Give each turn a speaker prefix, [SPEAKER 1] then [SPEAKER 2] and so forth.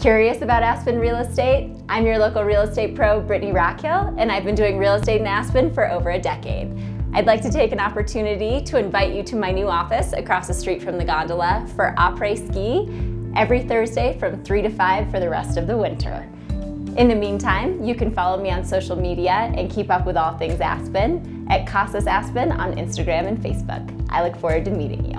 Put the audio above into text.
[SPEAKER 1] Curious about Aspen real estate? I'm your local real estate pro, Brittany Rockhill, and I've been doing real estate in Aspen for over a decade. I'd like to take an opportunity to invite you to my new office across the street from the Gondola for Après Ski every Thursday from 3 to 5 for the rest of the winter. In the meantime, you can follow me on social media and keep up with all things Aspen at Casas Aspen on Instagram and Facebook. I look forward to meeting you.